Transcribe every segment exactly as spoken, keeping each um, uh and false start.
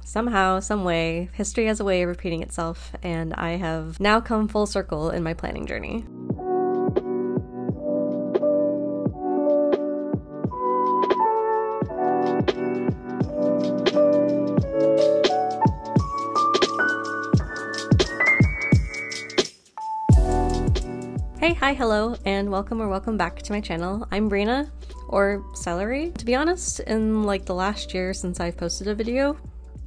Somehow, some way, history has a way of repeating itself, and I have now come full circle in my planning journey. Hey, hi, hello, and welcome or welcome back to my channel. I'm Brina, or Celery. To be honest, in like the last year since I've posted a video,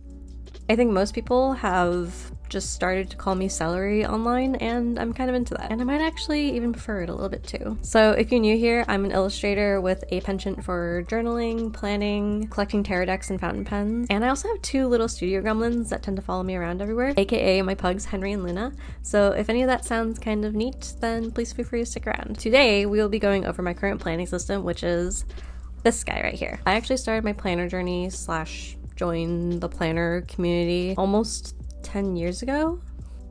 I think most people have just started to call me Celery online, and I'm kind of into that. And I might actually even prefer it a little bit too. So if you're new here, I'm an illustrator with a penchant for journaling, planning, collecting tarot decks and fountain pens. And I also have two little studio gremlins that tend to follow me around everywhere, aka my pugs Henry and Luna. So if any of that sounds kind of neat, then please feel free to stick around. Today, we will be going over my current planning system, which is this guy right here. I actually started my planner journey slash joined the planner community almost ten years ago.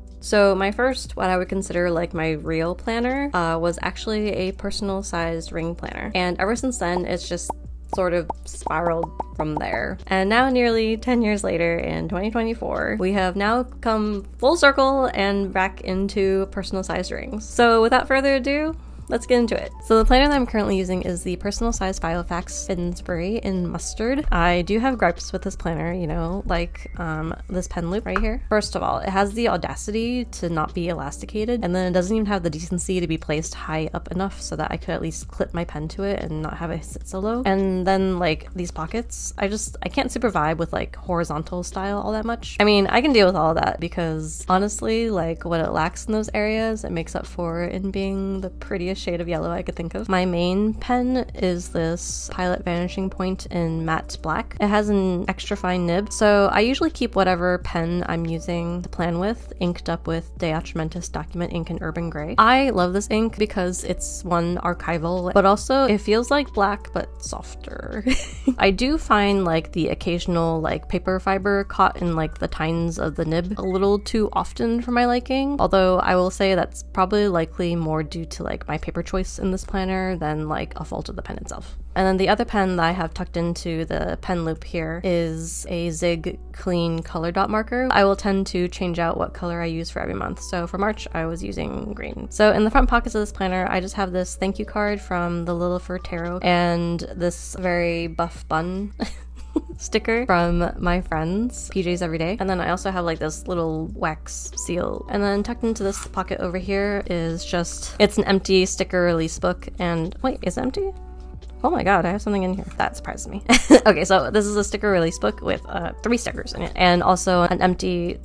So my first, what I would consider like my real planner, uh, was actually a personal sized ring planner. And ever since then, it's just sort of spiraled from there. And now nearly ten years later in twenty twenty-four, we have now come full circle and back into personal sized rings. So without further ado, let's get into it. So the planner that I'm currently using is the Personal Size Filofax Finsbury in Mustard. I do have gripes with this planner, you know, like um, this pen loop right here. First of all, it has the audacity to not be elasticated, and then it doesn't even have the decency to be placed high up enough so that I could at least clip my pen to it and not have it sit so low. And then like these pockets, I just, I can't super vibe with like horizontal style all that much. I mean, I can deal with all of that because honestly, like what it lacks in those areas, it makes up for in being the prettiest shade of yellow I could think of. My main pen is this Pilot Vanishing Point in matte black. It has an extra fine nib, so I usually keep whatever pen I'm using to plan with inked up with De Atramentis Document ink in Urban Gray. I love this ink because it's one, archival, but also it feels like black but softer. I do find like the occasional like paper fiber caught in like the tines of the nib a little too often for my liking, although I will say that's probably likely more due to like my paper choice in this planner than like a fault of the pen itself. And then the other pen that I have tucked into the pen loop here is a Zig Clean color dot marker. I will tend to change out what color I use for every month. So for March, I was using green. So in the front pockets of this planner, I just have this thank you card from the Little Fur Tarot and this very buff bun sticker from my friends, P Js Everyday. And then I also have like this little wax seal. And then tucked into this pocket over here is just, it's an empty sticker release book. And wait, is it empty? Oh my god, I have something in here. That surprised me. Okay, so this is a sticker release book with uh, three stickers in it. And also an empty,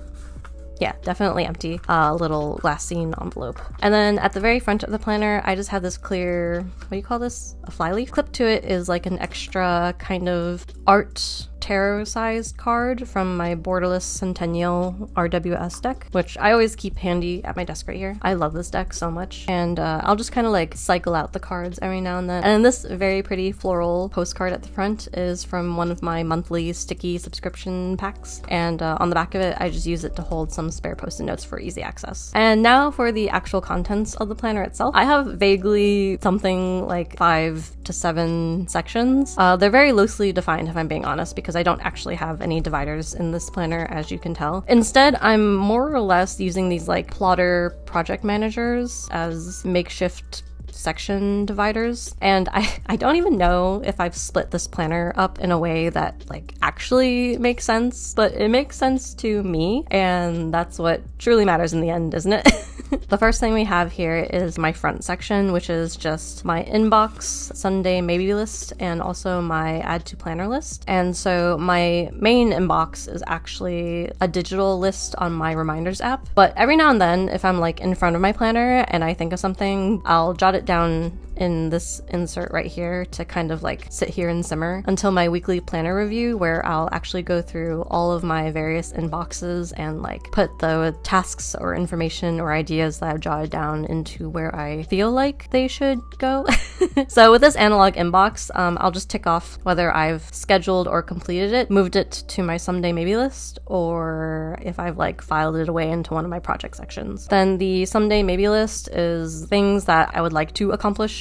yeah, definitely empty, uh, little glassine envelope. And then at the very front of the planner, I just have this clear, what do you call this? A flyleaf? Clipped to it is like an extra kind of art tarot sized card from my Borderless Centennial R W S deck, which I always keep handy at my desk right here. I love this deck so much, and uh, I'll just kind of like cycle out the cards every now and then. And this very pretty floral postcard at the front is from one of my monthly sticky subscription packs, and uh, on the back of it I just use it to hold some spare post-it notes for easy access. And now for the actual contents of the planner itself. I have vaguely something like five to seven sections. Uh, they're very loosely defined if I'm being honest, because I don't actually have any dividers in this planner, as you can tell. Instead, I'm more or less using these like plotter project managers as makeshift section dividers, and I, I don't even know if I've split this planner up in a way that like actually makes sense, but it makes sense to me, and that's what truly matters in the end, isn't it? The first thing we have here is my front section, which is just my inbox, Sunday maybe list, and also my add to planner list. And so my main inbox is actually a digital list on my reminders app, but every now and then if I'm like in front of my planner and I think of something, I'll jot it down in this insert right here to kind of like sit here and simmer until my weekly planner review, where I'll actually go through all of my various inboxes and like put the tasks or information or ideas that I've jotted down into where I feel like they should go. So with this analog inbox, um, I'll just tick off whether I've scheduled or completed it, moved it to my someday maybe list, or if I've like filed it away into one of my project sections. Then the someday maybe list is things that I would like to accomplish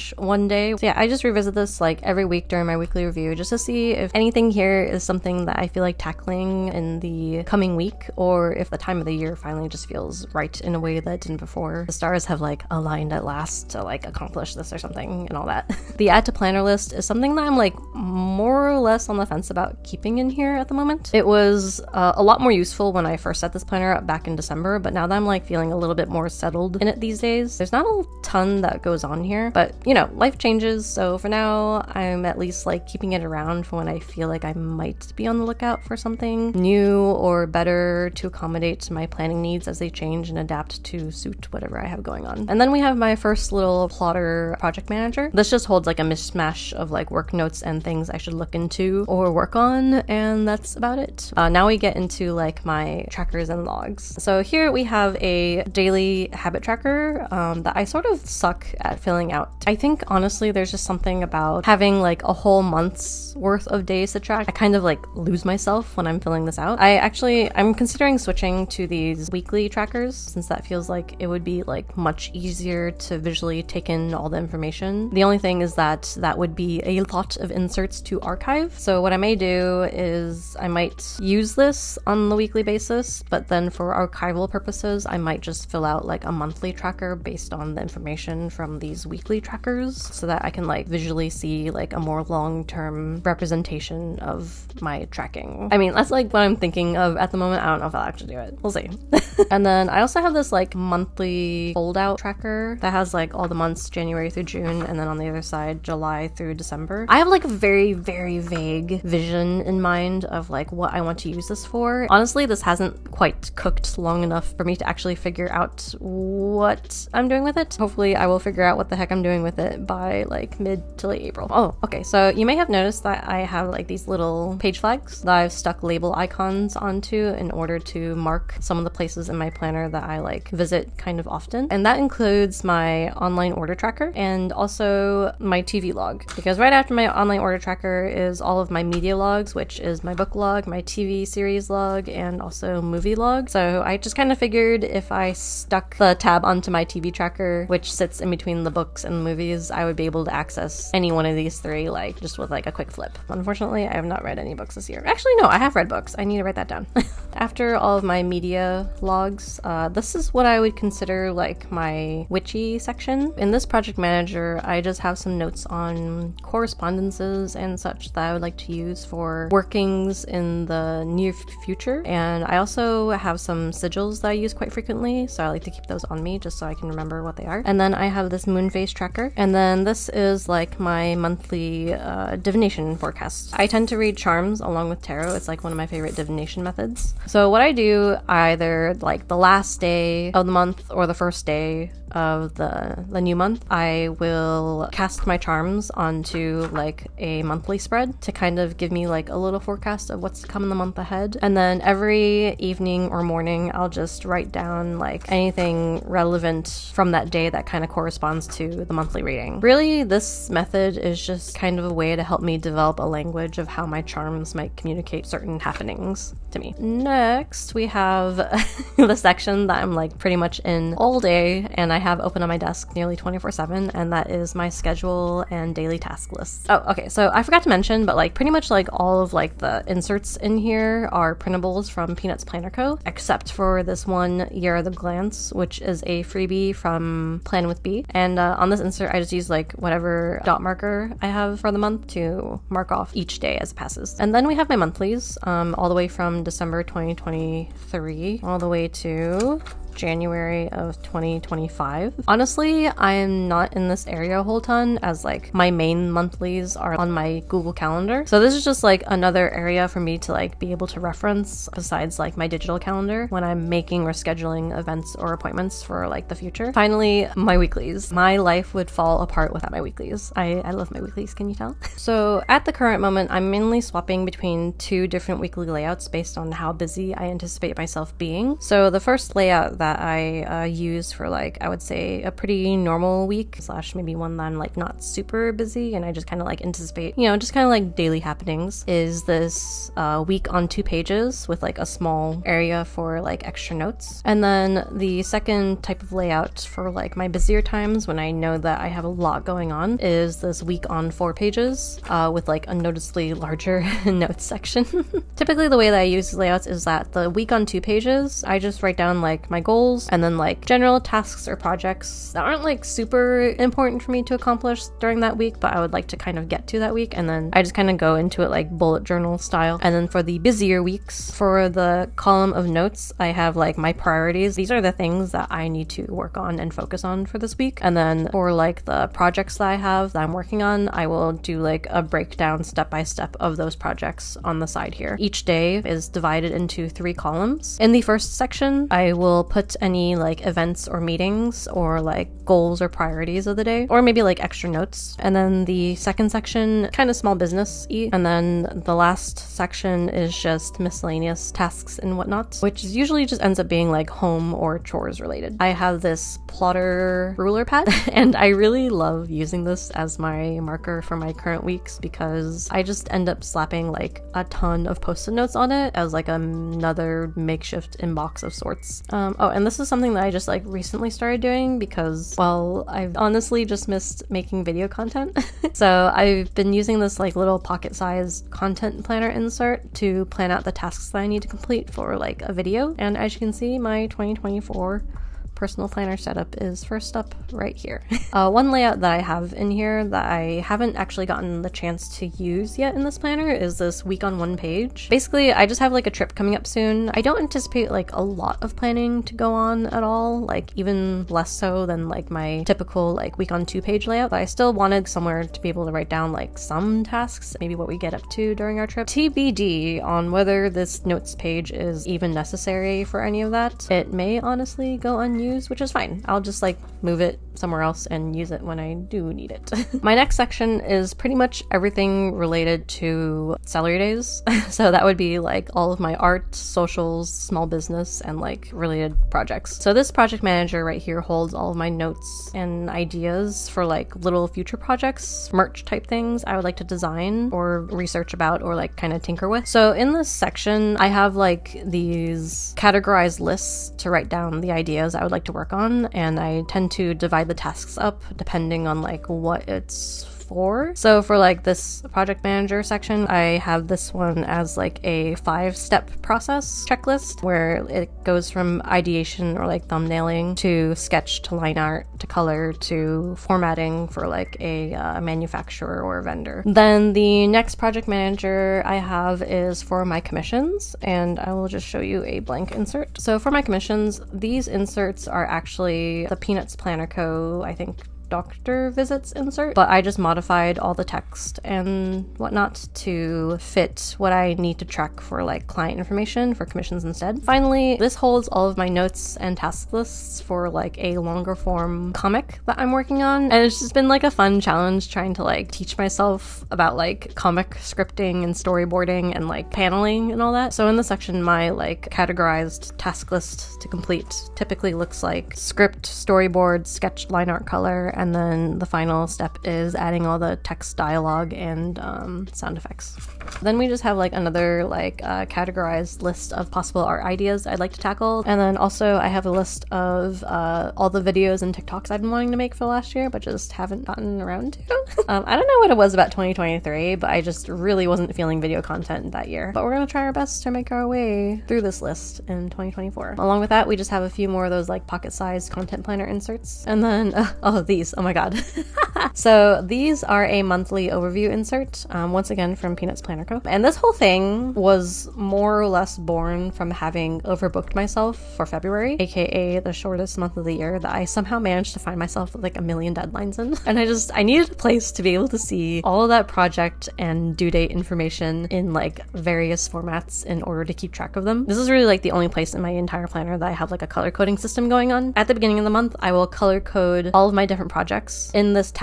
much one day. So yeah, I just revisit this like every week during my weekly review just to see if anything here is something that I feel like tackling in the coming week, or if the time of the year finally just feels right in a way that it didn't before. The stars have like aligned at last to like accomplish this or something and all that. The add to planner list is something that I'm like more or less on the fence about keeping in here at the moment. It was uh, a lot more useful when I first set this planner up back in December, but now that I'm like feeling a little bit more settled in it these days, there's not a ton that goes on here, but you know, life changes. So for now, I'm at least like keeping it around for when I feel like I might be on the lookout for something new or better to accommodate my planning needs as they change and adapt to suit whatever I have going on. And then we have my first little plotter project manager. This just holds like a mishmash of like work notes and things I should look into or work on, and that's about it. Uh, now we get into like my trackers and logs. So here we have a daily habit tracker um, that I sort of suck at filling out. I think honestly there's just something about having like a whole month's worth of days to track. I kind of like lose myself when I'm filling this out. I actually, I'm considering switching to these weekly trackers since that feels like it would be like much easier to visually take in all the information. The only thing is that that would be a lot of inserts to archive. So what I may do is I might use this on the weekly basis, but then for archival purposes, I might just fill out like a monthly tracker based on the information from these weekly trackers so that I can like visually see like a more long-term representation of my tracking. I mean, that's like what I'm thinking of at the moment. I don't know if I'll actually do it. We'll see. And then I also have this like monthly fold-out tracker that has like all the months January through June, and then on the other side July through December. I have like a very, very vague vision in mind of like what I want to use this for. Honestly, this hasn't quite cooked long enough for me to actually figure out what I'm doing with it. Hopefully I will figure out what the heck I'm doing with it by like mid to late April. Oh, okay. So you may have noticed that I have like these little page flags that I've stuck label icons onto in order to mark some of the places in my planner that I like visit kind of often. And that includes my online order tracker and also my T V log, because right after my online order tracker is all of my media logs, which is my book log, my T V series log, and also movie log. So I just kind of figured if I stuck the tab onto my T V tracker, which sits in between the books and the movies, I would be able to access any one of these three like just with like a quick flip. Unfortunately, I have not read any books this year. Actually, no, I have read books. I need to write that down. After all of my media logs, uh, this is what I would consider like my witchy section. In this project manager, I just have some notes on correspondences and such that I would like to use for workings in the near future. And I also have some sigils that I use quite frequently, so I like to keep those on me just so I can remember what they are. And then I have this moon phase tracker, and then this is like my monthly uh, divination forecast. I tend to read charms along with tarot. It's like one of my favorite divination methods. So what I do, either like the last day of the month or the first day of the, the new month, I will cast my charms onto like a monthly spread to kind of give me like a little forecast of what's to come in the month ahead. And then every evening or morning, I'll just write down like anything relevant from that day that kind of corresponds to the monthly reading. Really, this method is just kind of a way to help me develop a language of how my charms might communicate certain happenings to me. Next, we have the section that I'm like pretty much in all day and I have open on my desk nearly twenty-four seven, and that is my schedule and daily task lists. Oh, okay, so I forgot to mention, but like pretty much like all of like the inserts in here are printables from Peanuts Planner Co, except for this one Year at a Glance, which is a freebie from Plan with B. And uh, on this insert, I just use like whatever dot marker I have for the month to mark off each day as it passes. And then we have my monthlies, um, all the way from December twenty twenty-three all the way to January of twenty twenty-five. Honestly, I'm not in this area a whole ton, as like my main monthlies are on my Google Calendar. So this is just like another area for me to like be able to reference besides like my digital calendar when I'm making or scheduling events or appointments for like the future. Finally, my weeklies. My life would fall apart without my weeklies. I, I love my weeklies, can you tell? So at the current moment, I'm mainly swapping between two different weekly layouts based on how busy I anticipate myself being. So the first layout that that I uh, use for like, I would say a pretty normal week slash maybe one that I'm like not super busy and I just kind of like anticipate, you know, just kind of like daily happenings, is this uh, week on two pages with like a small area for like extra notes. And then the second type of layout for like my busier times when I know that I have a lot going on is this week on four pages uh, with like a noticeably larger notes section. Typically the way that I use layouts is that the week on two pages, I just write down like my goals and then like general tasks or projects that aren't like super important for me to accomplish during that week, but I would like to kind of get to that week. And then I just kind of go into it like bullet journal style. And then for the busier weeks, for the column of notes, I have like my priorities. These are the things that I need to work on and focus on for this week. And then for like the projects that I have that I'm working on, I will do like a breakdown step by step of those projects on the side here. Each day is divided into three columns. In the first section, I will put any like events or meetings or like goals or priorities of the day, or maybe like extra notes. And then the second section, kind of small business-y. And then the last section is just miscellaneous tasks and whatnot, which is usually just ends up being like home or chores related. I have this plotter ruler pad and I really love using this as my marker for my current weeks because I just end up slapping like a ton of post-it notes on it as like another makeshift inbox of sorts. Um, oh, and this is something that I just like recently started doing because, well, I've honestly just missed making video content. So I've been using this like little pocket-sized content planner insert to plan out the tasks that I need to complete for like a video. And as you can see, my twenty twenty-four personal planner setup is first up right here. uh, one layout that I have in here that I haven't actually gotten the chance to use yet in this planner is this week on one page. Basically, I just have like a trip coming up soon. I don't anticipate like a lot of planning to go on at all, like even less so than like my typical like week on two page layout, but I still wanted somewhere to be able to write down like some tasks, maybe what we get up to during our trip. T B D on whether this notes page is even necessary for any of that. It may honestly go unused, which is fine. I'll just like move it somewhere else and use it when I do need it. My next section is pretty much everything related to Celery Days. So that would be like all of my art, socials, small business, and like related projects. So this project manager right here holds all of my notes and ideas for like little future projects, merch type things I would like to design or research about or like kind of tinker with. So in this section, I have like these categorized lists to write down the ideas I would like to work on, and I tend to divide the tasks up depending on like what it's for. So for like this project manager section, I have this one as like a five step process checklist where it goes from ideation or like thumbnailing to sketch to line art to color to formatting for like a uh, manufacturer or a vendor. Then the next project manager I have is for my commissions, and I will just show you a blank insert. So for my commissions, these inserts are actually the Peanuts Planner Co. I think doctor visits insert, but I just modified all the text and whatnot to fit what I need to track for like client information for commissions instead. Finally, this holds all of my notes and task lists for like a longer form comic that I'm working on, and it's just been like a fun challenge trying to like teach myself about like comic scripting and storyboarding and like paneling and all that. So in this section, my like categorized task list to complete typically looks like script, storyboard, sketch, line art, color, and then the final step is adding all the text, dialogue, and um, sound effects. Then we just have like another like uh, categorized list of possible art ideas I'd like to tackle, and then also I have a list of uh, all the videos and TikToks I've been wanting to make for the last year but just haven't gotten around to. um, I don't know what it was about twenty twenty-three, but I just really wasn't feeling video content that year. But we're gonna try our best to make our way through this list in twenty twenty-four. Along with that, we just have a few more of those like pocket-sized content planner inserts, and then uh, oh these. Oh my god. So these are a monthly overview insert, um, once again from Peanuts Planner Co. And this whole thing was more or less born from having overbooked myself for February, aka the shortest month of the year that I somehow managed to find myself with like a million deadlines in. And I just, I needed a place to be able to see all of that project and due date information in like various formats in order to keep track of them. This is really like the only place in my entire planner that I have like a color coding system going on. At the beginning of the month, I will color code all of my different projects. In this task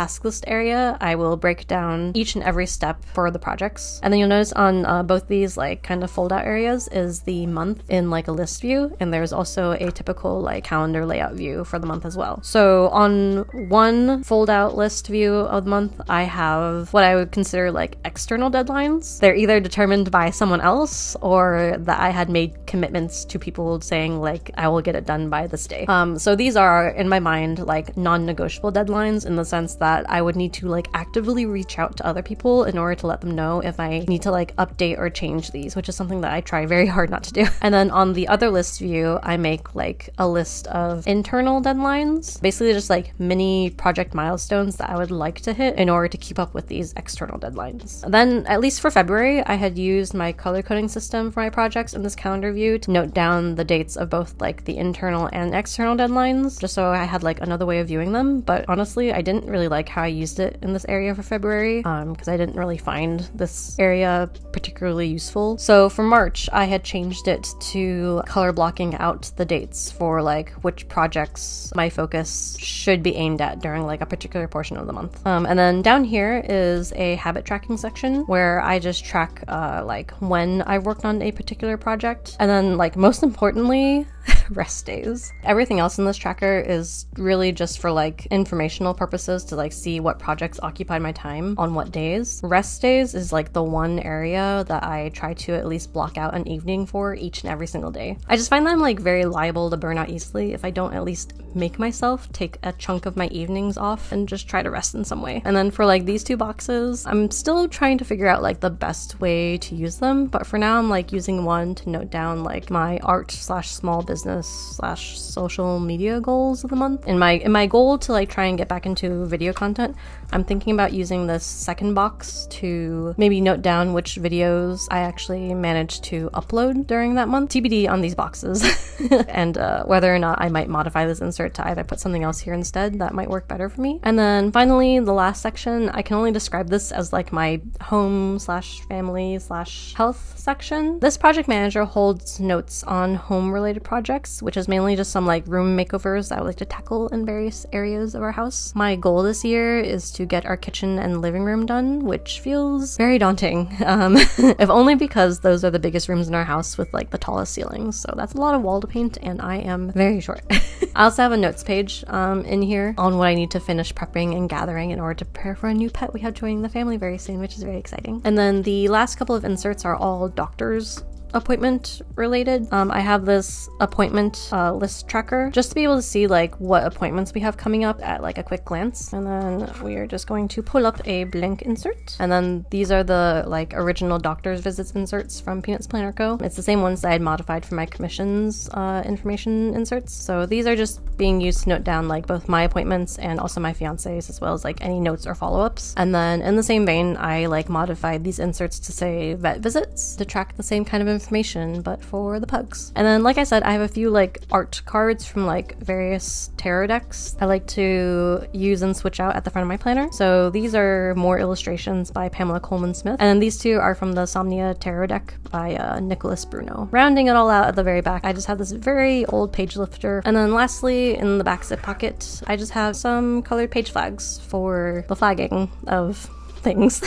task list area, I will break down each and every step for the projects. And then you'll notice on uh, both these like kind of fold out areas is the month in like a list view, and there's also a typical like calendar layout view for the month as well. So on one fold out list view of the month, I have what I would consider like external deadlines. They're either determined by someone else or that I had made commitments to people saying like I will get it done by this day. Um, so these are in my mind like non-negotiable deadlines, in the sense that I would need to like actively reach out to other people in order to let them know if I need to like update or change these, which is something that I try very hard not to do. And then on the other list view, I make like a list of internal deadlines, basically just like mini project milestones that I would like to hit in order to keep up with these external deadlines. Then, at least for February, I had used my color coding system for my projects in this calendar view to note down the dates of both like the internal and external deadlines, just so I had like another way of viewing them. But honestly, I didn't really like how I used it in this area for February, um, because I didn't really find this area particularly useful. So for March, I had changed it to color blocking out the dates for like which projects my focus should be aimed at during like a particular portion of the month. Um, and then down here is a habit tracking section where I just track uh, like when I worked on a particular project. And then like most importantly, rest days. Everything else in this tracker is really just for like informational purposes to like see what projects occupied my time on what days. Rest days is like the one area that I try to at least block out an evening for each and every single day. I just find that I'm like very liable to burn out easily if I don't at least make myself take a chunk of my evenings off and just try to rest in some way. And then for like these two boxes, I'm still trying to figure out like the best way to use them, but for now I'm like using one to note down like my art slash small business slash social media goals of the month. In my in my goal to like try and get back into video content, I'm thinking about using this second box to maybe note down which videos I actually managed to upload during that month. T B D on these boxes. And uh, whether or not I might modify this insert to either put something else here instead that might work better for me. And then finally, the last section, I can only describe this as like my home slash family slash health section. This project manager holds notes on home related projects, which is mainly just some like room makeovers that I would like to tackle in various areas of our house. My goal this year is to get our kitchen and living room done, which feels very daunting. Um, if only because those are the biggest rooms in our house with like the tallest ceilings. So that's a lot of wall to paint and I am very short. I also have a notes page um, in here on what I need to finish prepping and gathering in order to prepare for a new pet we have joining the family very soon, which is very exciting. And then the last couple of inserts are all doctors appointment related. Um, I have this appointment uh, list tracker just to be able to see like what appointments we have coming up at like a quick glance. And then we are just going to pull up a blank insert. And then these are the like original doctor's visits inserts from Peanuts Planner Co. It's the same ones that I had modified for my commissions uh, information inserts. So these are just being used to note down like both my appointments and also my fiance's, as well as like any notes or follow-ups. And then in the same vein, I like modified these inserts to say vet visits to track the same kind of information but for the pugs. And then like I said, I have a few like art cards from like various tarot decks I like to use and switch out at the front of my planner. So these are more illustrations by Pamela Coleman Smith, and then these two are from the Somnia tarot deck by uh, Nicholas Bruno. Rounding it all out at the very back, I just have this very old page lifter. And then lastly, in the back zip pocket, I just have some colored page flags for the flagging of things.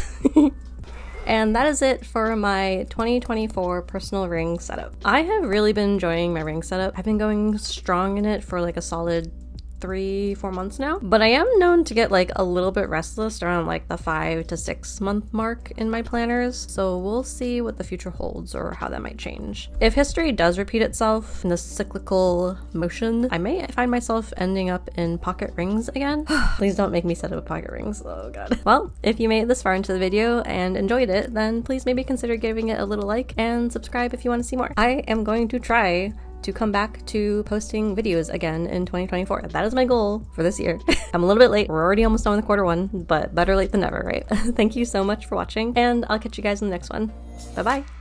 And that is it for my twenty twenty-four personal ring setup. I have really been enjoying my ring setup. I've been going strong in it for like a solid three, four months now, but I am known to get like a little bit restless around like the five to six month mark in my planners, so we'll see what the future holds or how that might change. If history does repeat itself in this cyclical motion, I may find myself ending up in pocket rings again. Please don't make me set up pocket rings, oh god. Well, if you made it this far into the video and enjoyed it, then please maybe consider giving it a little like and subscribe if you want to see more. I am going to try to come back to posting videos again in twenty twenty-four. That is my goal for this year. I'm a little bit late. We're already almost done with quarter one, but better late than never, right? Thank you so much for watching, and I'll catch you guys in the next one. Bye-bye.